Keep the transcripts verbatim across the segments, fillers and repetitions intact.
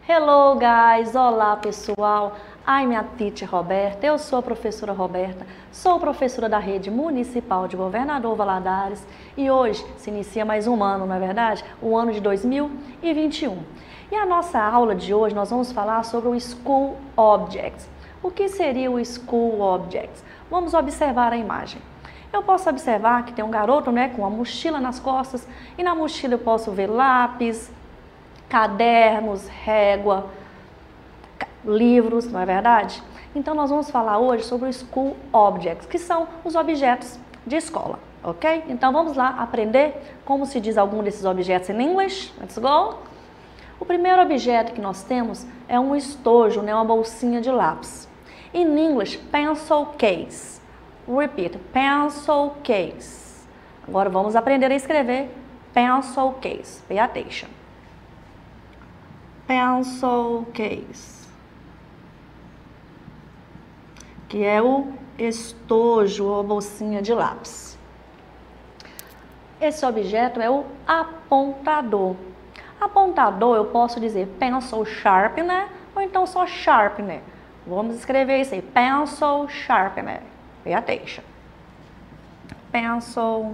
Hello guys, olá pessoal, I'm a teacher Roberta, eu sou a professora Roberta, sou professora da rede municipal de Governador Valadares e hoje se inicia mais um ano, não é verdade? O ano de dois mil e vinte e um. E a nossa aula de hoje nós vamos falar sobre o School Objects. O que seria o School Objects? Vamos observar a imagem. Eu posso observar que tem um garoto, né, com uma mochila nas costas e na mochila eu posso ver lápis, cadernos, régua, livros, não é verdade? Então nós vamos falar hoje sobre os School Objects, que são os objetos de escola, ok? Então vamos lá aprender como se diz algum desses objetos em inglês. Let's go! O primeiro objeto que nós temos é um estojo, né, uma bolsinha de lápis. In English, pencil case. Repeat, pencil case. Agora vamos aprender a escrever pencil case. Pay attention. Pencil case, que é o estojo ou bolsinha de lápis. Esse objeto é o apontador. Apontador eu posso dizer pencil sharpener ou então só sharpener. Vamos escrever isso aí, pencil sharpener. Pay attention. Pencil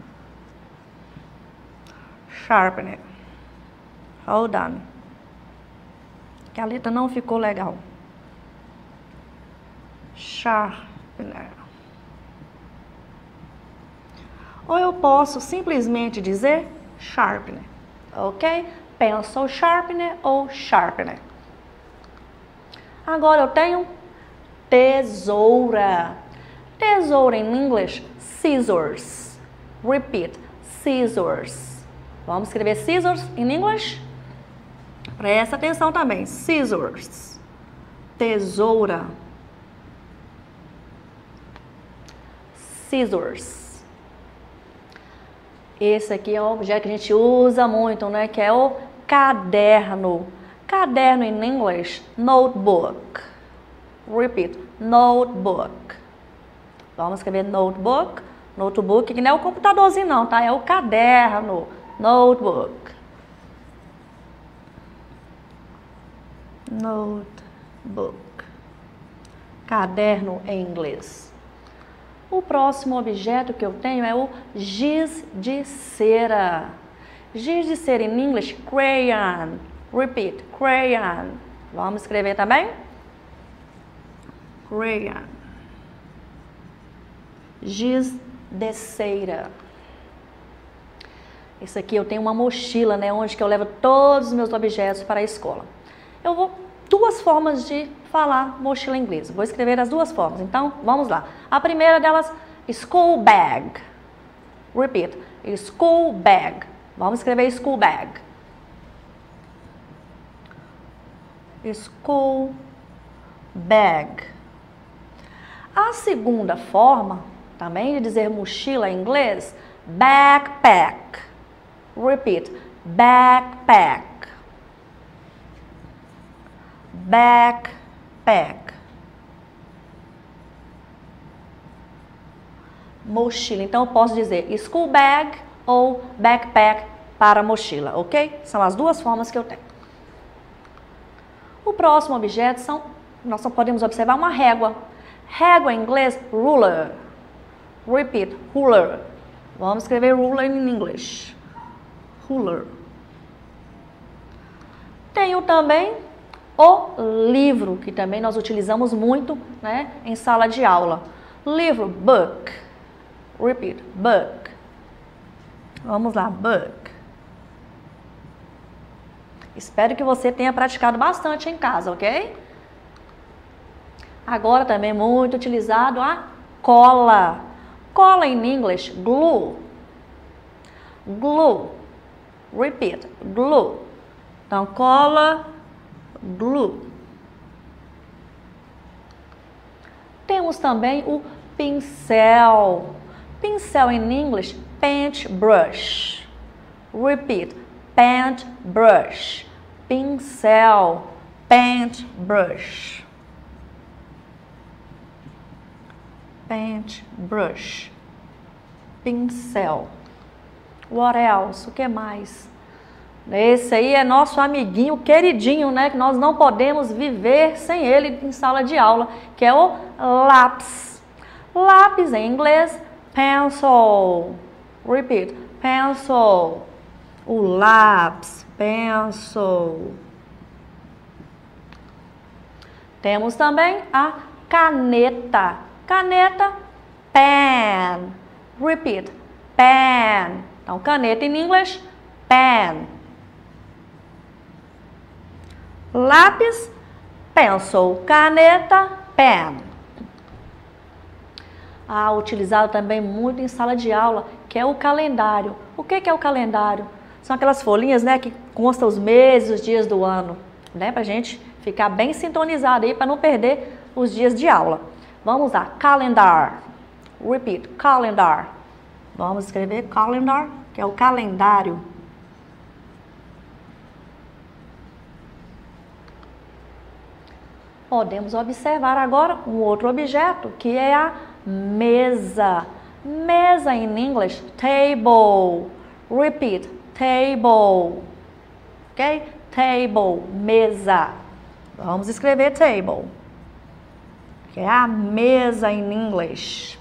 sharpener. Hold on. Que a letra não ficou legal. Sharpener. Ou eu posso simplesmente dizer sharpener, ok? Pencil sharpener ou sharpener. Agora eu tenho tesoura. Tesoura em inglês, scissors. Repeat, scissors. Vamos escrever scissors em inglês? Presta atenção também. Scissors. Tesoura. Scissors. Esse aqui é um objeto que a gente usa muito, né? Que é o caderno. Caderno em inglês, notebook. Repeat, notebook. Vamos escrever notebook. Notebook, que não é o computadorzinho não, tá? É o caderno. Notebook. Notebook. Caderno em inglês. O próximo objeto que eu tenho é o giz de cera. Giz de cera em inglês, crayon. Repeat, crayon. Vamos escrever também? Crayon. Giz de cera. Esse aqui eu tenho uma mochila, né, onde que eu levo todos os meus objetos para a escola. Eu vou duas formas de falar mochila em inglês. Vou escrever as duas formas. Então, vamos lá. A primeira delas, school bag. Repeat, school bag. Vamos escrever school bag. School bag. A segunda forma, também de dizer mochila em inglês, backpack. Repeat, backpack. Backpack. Mochila. Então, eu posso dizer school bag ou backpack para mochila, ok? São as duas formas que eu tenho. O próximo objeto são, nós só podemos observar uma régua. Régua em inglês, ruler. Repeat, ruler. Vamos escrever ruler em inglês. Ruler. Tenho também o livro, que também nós utilizamos muito, né, em sala de aula. Livro, book. Repeat, book. Vamos lá, book. Espero que você tenha praticado bastante em casa, ok? Agora também é muito utilizado a cola. Cola em inglês, glue. Glue. Repeat, glue. Então, cola, glue. Temos também o pincel. Pincel em inglês, paintbrush. Repeat, paintbrush. Pincel, paintbrush. Paintbrush. Pincel. What else? O que mais? Esse aí é nosso amiguinho queridinho, né? Que nós não podemos viver sem ele em sala de aula, que é o lápis. Lápis em inglês, pencil. Repeat, pencil. O lápis, pencil. Temos também a caneta. Caneta, pen. Repeat, pen. Então, caneta em inglês, pen. Lápis, pencil. Caneta, pen. Ah, utilizado também muito em sala de aula, que é o calendário. O que que é o calendário? São aquelas folhinhas, né, que constam os meses, os dias do ano, né, pra gente ficar bem sintonizado aí, para não perder os dias de aula. Vamos lá, calendar. Repeat, calendar. Vamos escrever calendar, que é o calendário. Podemos observar agora um outro objeto, que é a mesa. Mesa em inglês, table. Repeat, table. Ok? Table, mesa. Vamos escrever table, que é a mesa em inglês.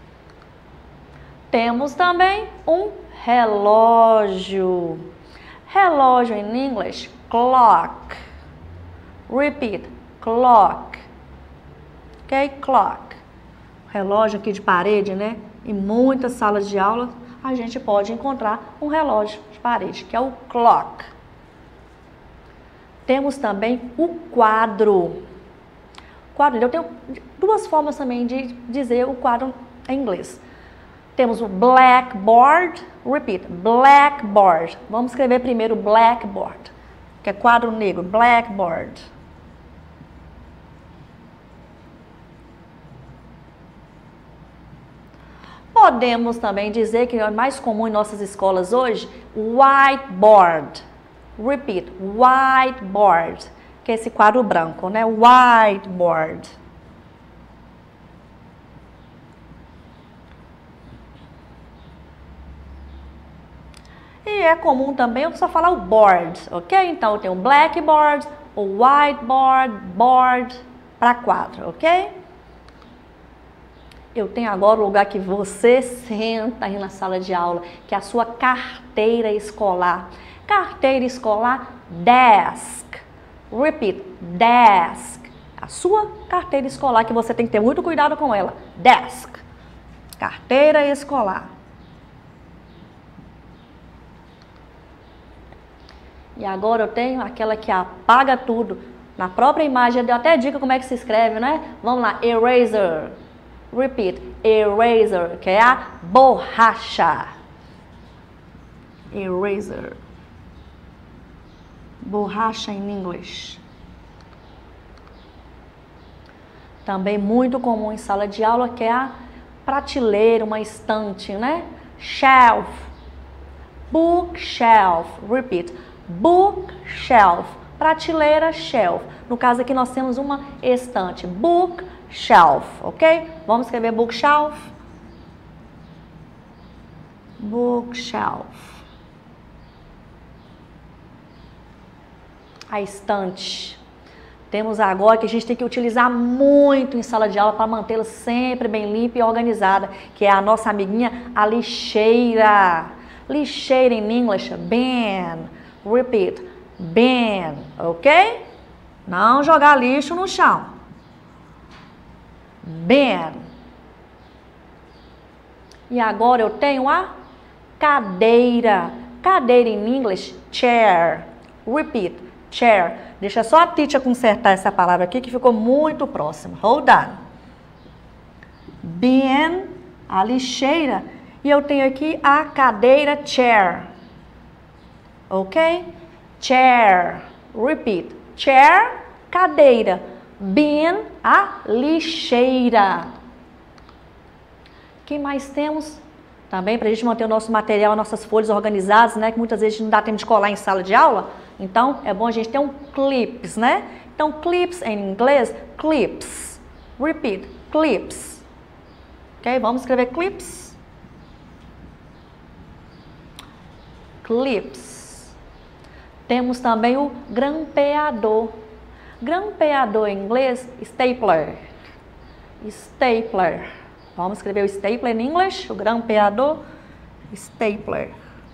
Temos também um relógio. Relógio em inglês, clock. Repeat, clock. Ok? Clock. Relógio aqui de parede, né? Em muitas salas de aula a gente pode encontrar um relógio de parede, que é o clock. Temos também o quadro. Quadro, eu tenho duas formas também de dizer o quadro em inglês. Temos o blackboard. Repeat, blackboard. Vamos escrever primeiro blackboard, que é quadro negro, blackboard. Podemos também dizer, que é mais comum em nossas escolas hoje, whiteboard. Repeat, whiteboard, que é esse quadro branco, né? Whiteboard. E é comum também eu só falar o board, ok? Então eu tenho o blackboard, o whiteboard, board para quadro, ok? Eu tenho agora o lugar que você senta aí na sala de aula, que é a sua carteira escolar. Carteira escolar, desk. Repeat, desk. A sua carteira escolar, que você tem que ter muito cuidado com ela. Desk. Carteira escolar. E agora eu tenho aquela que apaga tudo. Na própria imagem, deu até dica como é que se escreve, né? Vamos lá, eraser. Repeat, eraser, que é a borracha. Eraser. Borracha em inglês. Também muito comum em sala de aula, que é a prateleira, uma estante, né? Shelf. Bookshelf. Repeat. Bookshelf. Prateleira, shelf. No caso aqui nós temos uma estante. Bookshelf, ok? Vamos escrever bookshelf. Bookshelf. A estante. Temos agora que a gente tem que utilizar muito em sala de aula para mantê-la sempre bem limpa e organizada, que é a nossa amiguinha, a lixeira. Lixeira em inglês, bin. Repeat, bin, ok? Não jogar lixo no chão. Bin. E agora eu tenho a cadeira. Cadeira em inglês, chair. Repeat, chair. Deixa só a teacher consertar essa palavra aqui que ficou muito próxima. Hold on. Bin, a lixeira. E eu tenho aqui a cadeira, chair. Ok? Chair. Repeat. Chair, cadeira. Bin, a lixeira. O que mais temos? Também para a gente manter o nosso material, nossas folhas organizadas, né? Que muitas vezes não dá tempo de colar em sala de aula. Então, é bom a gente ter um clips, né? Então, clips em inglês, clips. Repeat, clips. Ok? Vamos escrever clips. Clips. Temos também o grampeador. Grampeador em inglês, stapler. Stapler. Vamos escrever o stapler em inglês, o grampeador, stapler.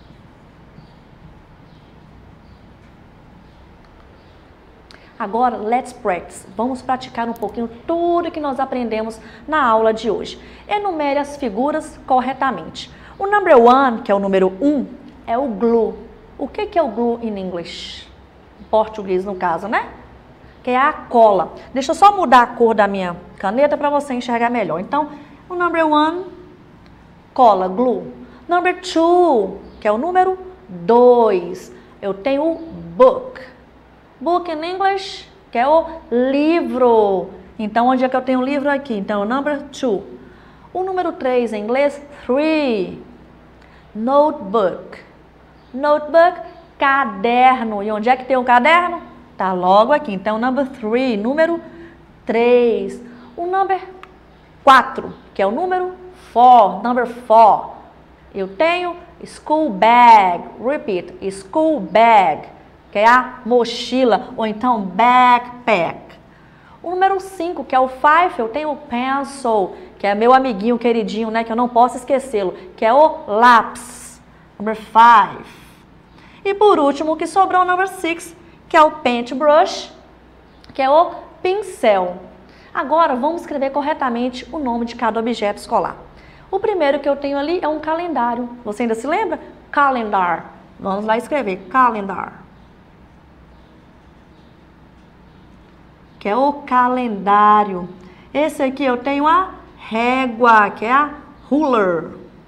Agora, let's practice. Vamos praticar um pouquinho tudo que nós aprendemos na aula de hoje. Enumere as figuras corretamente. O number one, que é o número um, é o glue. O que que é o glue em inglês? Em português, no caso, né? Que é a cola. Deixa eu só mudar a cor da minha caneta para você enxergar melhor. Então, o number one, cola, glue. Number two, que é o número dois, eu tenho o book. Book in English, que é o livro. Então, onde é que eu tenho o livro aqui? Então, o number two. O número três em inglês, three. Notebook. Notebook, caderno. E onde é que tem o caderno? Tá logo aqui. Então, number three, número três. O number quatro, que é o número four. Number four. Eu tenho school bag. Repeat, school bag, que é a mochila, ou então backpack. O número cinco, que é o five, eu tenho o pencil, que é meu amiguinho queridinho, né, que eu não posso esquecê-lo, que é o lápis. Number five. E por último, o que sobrou, o number six, que é o paintbrush, que é o pincel. Agora, vamos escrever corretamente o nome de cada objeto escolar. O primeiro que eu tenho ali é um calendário. Você ainda se lembra? Calendar. Vamos lá escrever, calendar. Que é o calendário. Esse aqui eu tenho a régua, que é a ruler.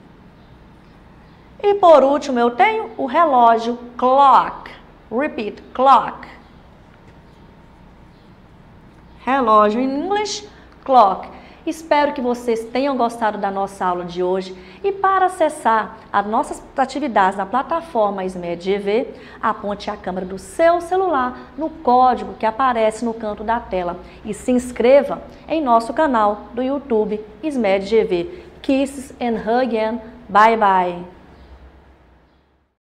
E por último eu tenho o relógio, clock. Repeat, clock. Relógio em inglês, clock. Espero que vocês tenham gostado da nossa aula de hoje. E para acessar as nossas atividades na plataforma SMedGV, aponte a câmera do seu celular no código que aparece no canto da tela. E se inscreva em nosso canal do YouTube SMedGV. Kisses and hug and bye bye.